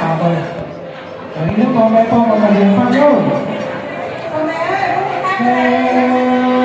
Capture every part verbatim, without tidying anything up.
nào rồi. Đấy, nếu con bé con còn phải điện phát luôn. Con bé ơi, con bé tắt rồi.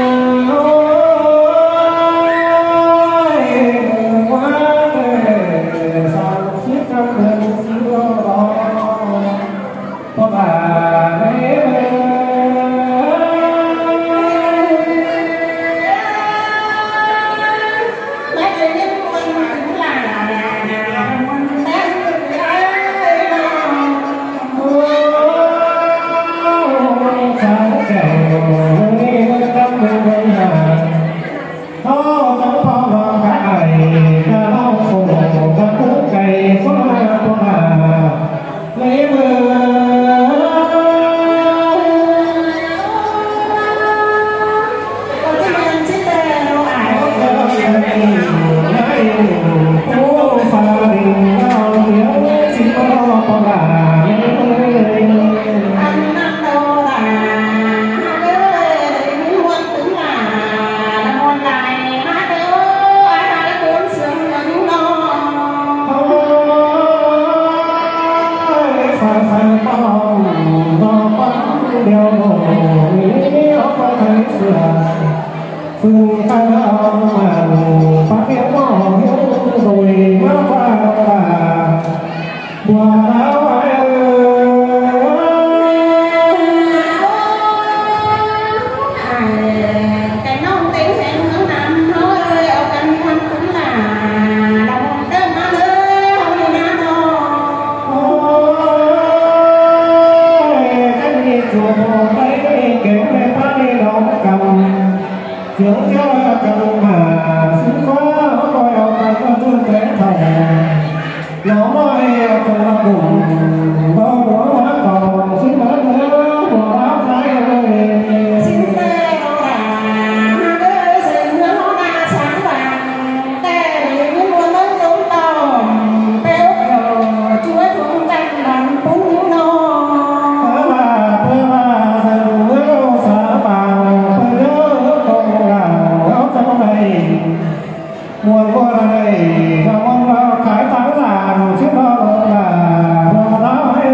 Phương khai ông mà phát hiện mỏ hiếu rồi mất qua là bùa áo ai cái nông tính sẽ hướng nam thôi ở căn thân cũng là đồng đơn nó nữa không đi nam đâu cái gì chùa thấy kiểu này ta đi đâu cầm dưỡng cho cần mà xin quá coi ông ta có tư tế thầu nó nói cần là cùng bao bố hóa còn xin bớt nữa của áo trái ơi xin tê nó là ơi xin nữa nó đã sáng vàng tê thì những luôn mất giống tàu tê ốc rồi chuối cũng danh bằng cũng nó thế mà thế mà dần nữa xa vào phải nhớ không là áo trong này buồn qua đây là mong vào khái táng làm chứ đâu là buồn lắm ấy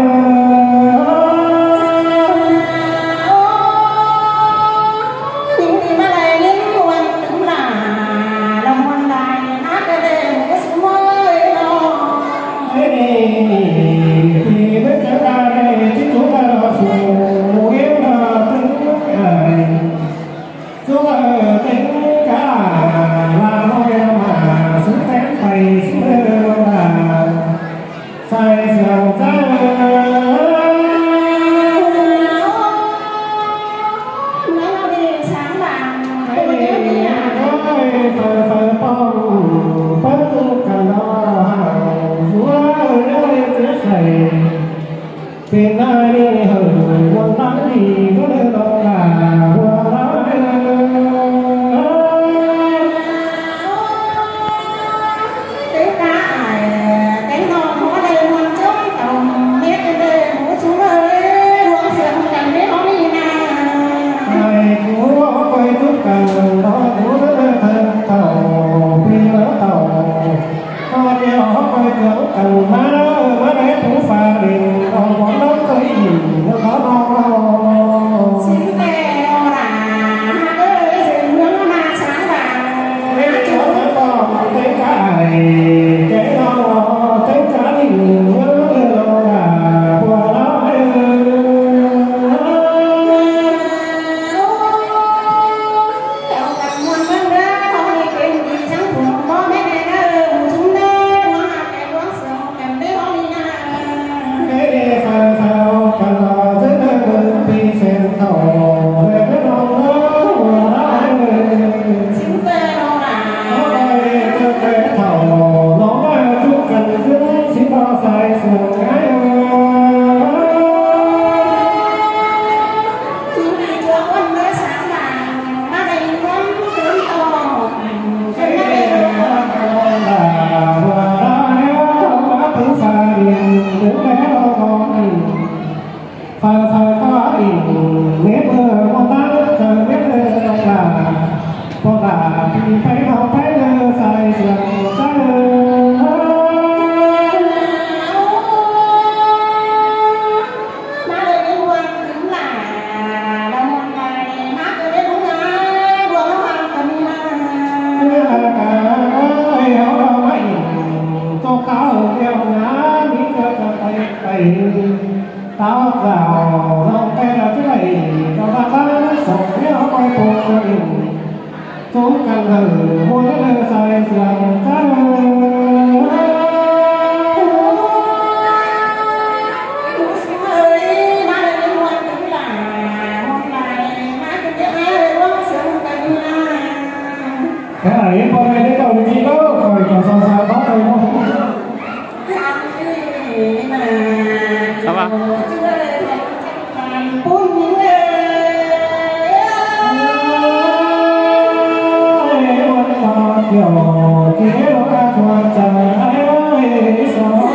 những gì mà đây những buồn cũng là lòng buồn đài hát cái đây một cái sự mới đó thế thì thì với cái ca đây chứ chúng ta là phụ yếu là tính này chúng ta tính cả là nói mà xứng tén thầy xứng là sai dầu trái nó đi sáng vàng thế thì nói phờ phờ phong bất cả lo hào vua nơi tuyết dày tiền ai đi hở quân nắng thì có nơi đâu là vua nói cái cá ải cái non nó đây luôn trước tổng biết cái đây muốn xuống ơi uống rượu chẳng biết nó đi nào ai chúa quay chút cần đó chúa thân tàu vì lỡ tàu con nhỏ quay chỗ cần má má bé thủ pha đình còn bọn nó tới gì nó có đâu xin tê nó là ơi xin hướng nó mà sáng vàng cái chỗ nó còn cái cái cái nó cái cái gì nữa là của nó ông cầm muôn vấn ra thôi cái gì chẳng cùng có mấy ngày nó xuống đây nó cái quán sầu cầm đấy nó đi nào cái đi phao phao cần lo dưới nơi bên đi xem thầu về cái non nó của nó xin tê nó là nó đây cái thầu nó nói chút cần dưới xin bao sai sườn cái những ngày chưa quân mới sáng vàng nó đây quán cưới to cái đi là vừa đó nó thứ pha điện đứa bé nó còn pha pha có điện biết con ta chờ biết là con là thì thấy không thấy sai sườn trái này tao vào lòng cái là thế này tao đã đã sống theo quay cuộc gia đình chúng cần thử muốn lên sai sườn cá cái này hôm nay đến đầu đi đó rồi còn sao sao đó thôi không sao ạ kiểu thế nó đã qua trời ơi sao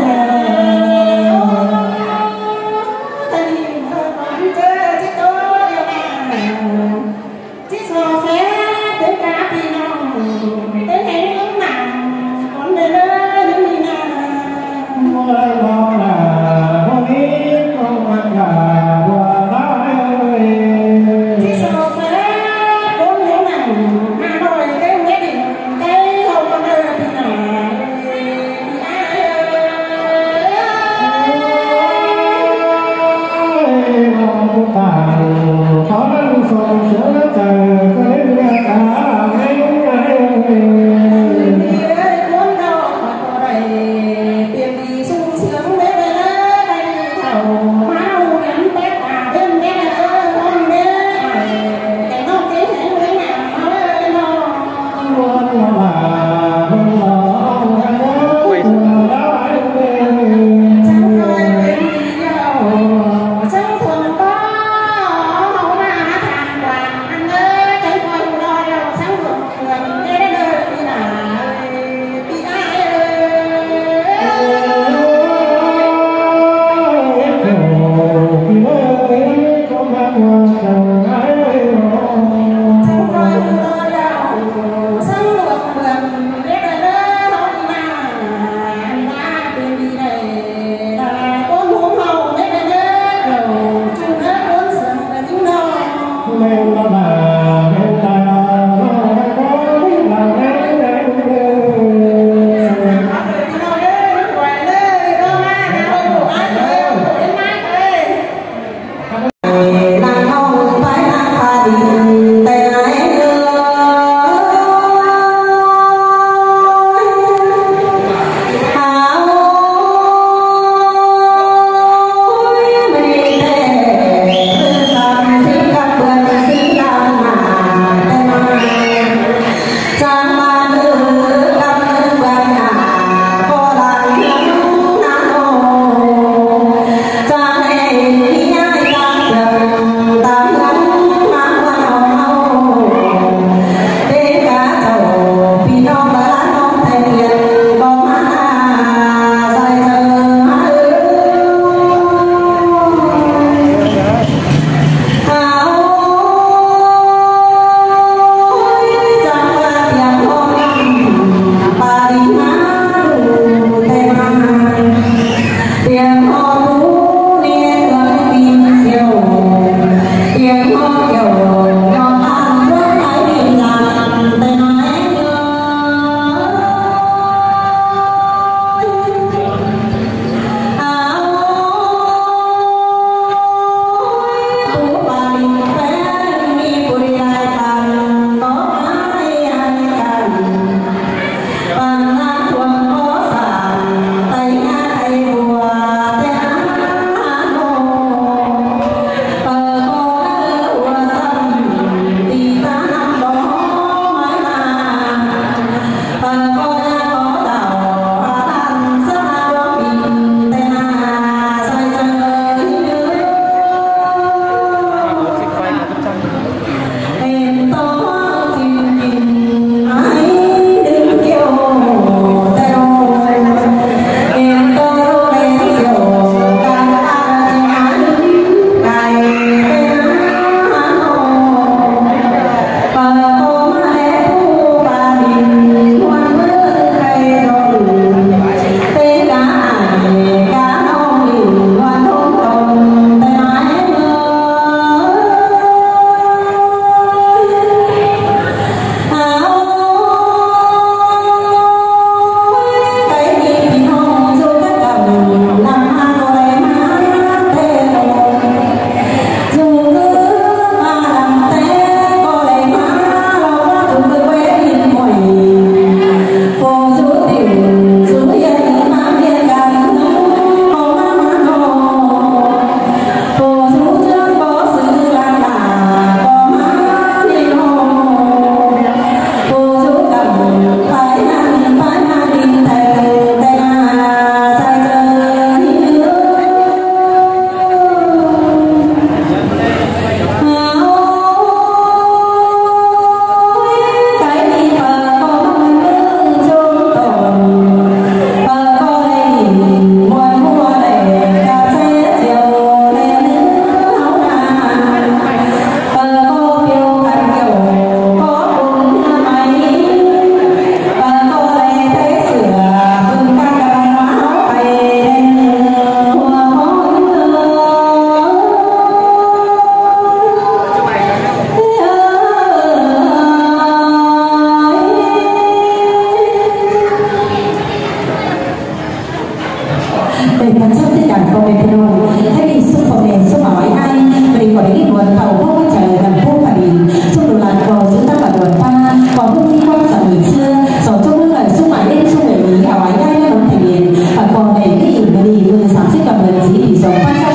xin đàn cầu về thôn thay vì xung phong đèn xung hỏi ai vì có những nguồn tàu không có trời gần phố phải xung đồ làn cầu giữa ta và đoàn ta có hương đi qua dòng người xưa rồi trong những lời xung mãi lên xung người ý hào ái ai đã đóng thành điện và còn để cái ỉm đi người sản xuất cầm lần gì thì sống phát